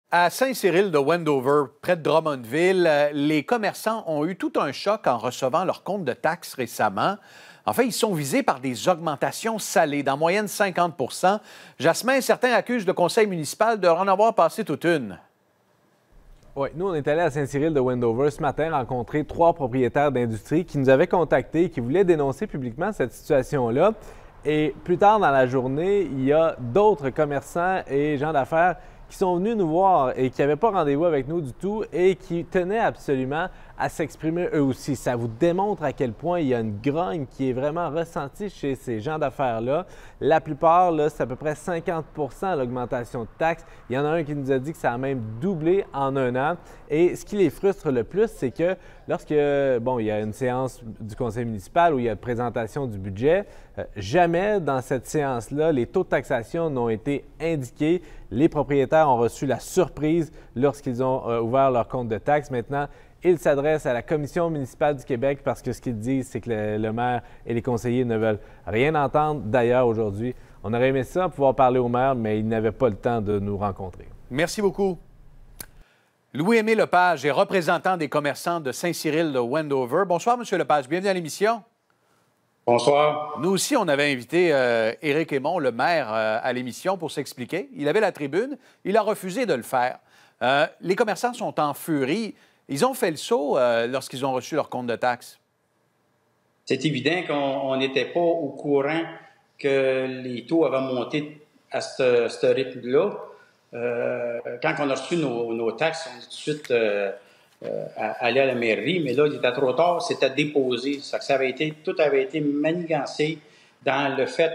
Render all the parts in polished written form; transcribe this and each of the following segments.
À Saint-Cyril de Wendover, près de Drummondville, les commerçants ont eu tout un choc en recevant leur compte de taxes récemment. En fait, ils sont visés par des augmentations salées, d'en moyenne 50 Jasmin, certains accusent le conseil municipal de en avoir passé toute une. Oui, nous, on est allé à Saint-Cyril de Wendover ce matin rencontrer 3 propriétaires d'industrie qui nous avaient contactés et qui voulaient dénoncer publiquement cette situation-là. Et plus tard dans la journée, il y a d'autres commerçants et gens d'affaires qui sont venus nous voir et qui n'avaient pas rendez-vous avec nous du tout et qui tenaient absolument à s'exprimer eux aussi. Ça vous démontre à quel point il y a une grogne qui est vraiment ressentie chez ces gens d'affaires-là. La plupart, c'est à peu près 50 l'augmentation de taxes. Il y en a un qui nous a dit que ça a même doublé en un an. Et ce qui les frustre le plus, c'est que lorsque, il y a une séance du conseil municipal où il y a présentation du budget, jamais dans cette séance-là, les taux de taxation n'ont été indiqués. Les propriétaires ont reçu la surprise lorsqu'ils ont ouvert leur compte de taxes. Maintenant, ils s'adressent à la Commission municipale du Québec parce que ce qu'ils disent, c'est que le maire et les conseillers ne veulent rien entendre. D'ailleurs, aujourd'hui, on aurait aimé ça, pouvoir parler au maire, mais il n'avait pas le temps de nous rencontrer. Merci beaucoup. Louis-Aimé Lepage est représentant des commerçants de Saint-Cyril de Wendover. Bonsoir, M. Lepage. Bienvenue à l'émission. Bonsoir. Nous aussi, on avait invité Éric Aymon, le maire, à l'émission pour s'expliquer. Il avait la tribune. Il a refusé de le faire. Les commerçants sont en furie. Ils ont fait le saut lorsqu'ils ont reçu leur compte de taxes. C'est évident qu'on n'était pas au courant que les taux avaient monté à ce rythme-là. Quand on a reçu nos taxes, on est tout de suite allé à la mairie, mais là, il était trop tard, c'était déposé. Tout avait été manigancé dans le fait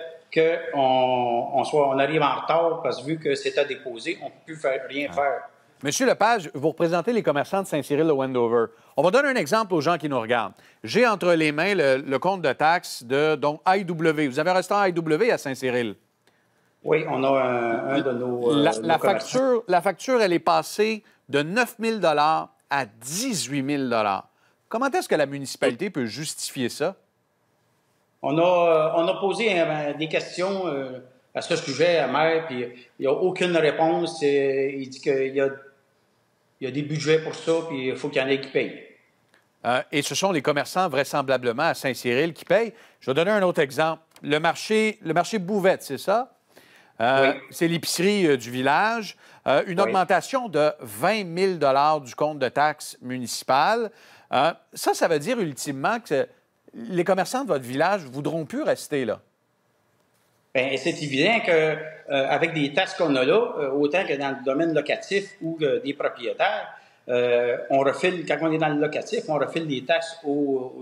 qu'on arrive en retard, parce que vu que c'était déposé, on ne peut plus rien faire. Monsieur Lepage, vous représentez les commerçants de Saint-Cyril de Wendover. On va donner un exemple aux gens qui nous regardent. J'ai entre les mains le compte de taxes de IW. Vous avez un restaurant IW à Saint-Cyril? Oui, on a un de nos la facture, elle est passée de 9 000 à 18 000 Comment est-ce que la municipalité peut justifier ça? On a posé des questions à ce sujet à maire, puis il n'y a aucune réponse. Il dit qu'il y a des budgets pour ça, puis il faut qu'il y en ait qui payent. Et ce sont les commerçants, vraisemblablement, à Saint-Cyril qui payent. Je vais donner un autre exemple. Le marché Bouvette, c'est ça? Oui. C'est l'épicerie du village. Une augmentation de 20 000 du compte de taxes municipales. Ça veut dire ultimement que les commerçants de votre village ne voudront plus rester là. Bien, c'est évident qu'avec des taxes qu'on a là, autant que dans le domaine locatif ou des propriétaires, on refile, quand on est dans le locatif, on refile des taxes aux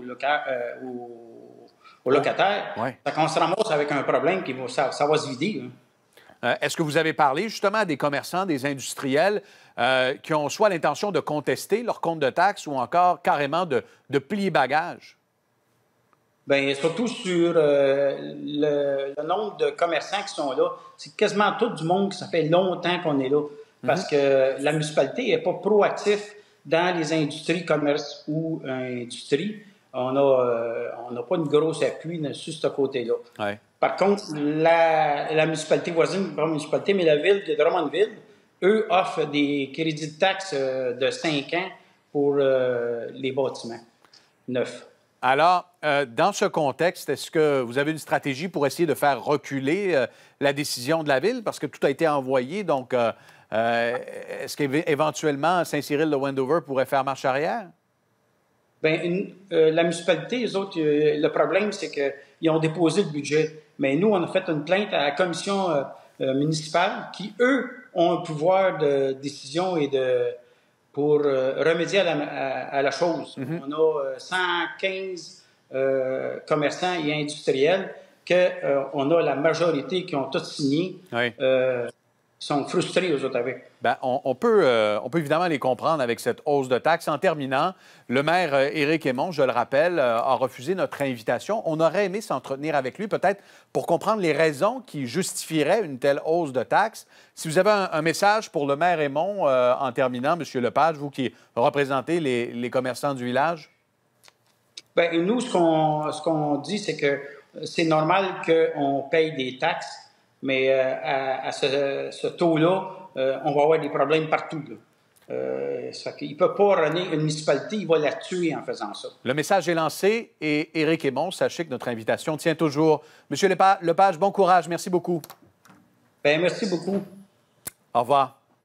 locataires. Ouais. Fait qu'on se ramasse avec un problème ça va se vider. Est-ce que vous avez parlé justement à des commerçants, des industriels qui ont soit l'intention de contester leur compte de taxes ou encore carrément de plier bagage? Bien, surtout sur le nombre de commerçants qui sont là. C'est quasiment tout du monde qui ça fait longtemps qu'on est là. Parce que la municipalité n'est pas proactive dans les industries, commerce ou industrie. On n'a pas une grosse appui sur ce côté-là. Ouais. Par contre, la municipalité voisine, pas la municipalité, mais la ville de Drummondville, eux offrent des crédits de taxes de 5 ans pour les bâtiments neufs. Alors, dans ce contexte, est-ce que vous avez une stratégie pour essayer de faire reculer la décision de la Ville? Parce que tout a été envoyé, donc est-ce qu'éventuellement Saint-Cyril de Wendover pourrait faire marche arrière? Bien, la municipalité, les autres, le problème, c'est qu'ils ont déposé le budget. Mais nous, on a fait une plainte à la commission municipale qui, eux, ont un pouvoir de décision pour remédier à la chose. On a 115 commerçants et industriels qu'on a la majorité qui ont tous signé. Oui. Sont frustrés, eux autres, avec. Bien, on peut évidemment les comprendre avec cette hausse de taxes. En terminant, le maire Éric Aymon, je le rappelle, a refusé notre invitation. On aurait aimé s'entretenir avec lui, peut-être pour comprendre les raisons qui justifieraient une telle hausse de taxes. Si vous avez un message pour le maire Aymon, en terminant, M. Lepage, vous qui représentez les commerçants du village? Bien, nous, ce qu'on dit, c'est que c'est normal qu'on paye des taxes, mais à ce taux-là, on va avoir des problèmes partout. Il ne peut pas runner une municipalité, il va la tuer en faisant ça. Le message est lancé et Éric Hémon, sachez que notre invitation tient toujours. Monsieur Lepage, bon courage. Merci beaucoup. Bien, merci beaucoup. Au revoir.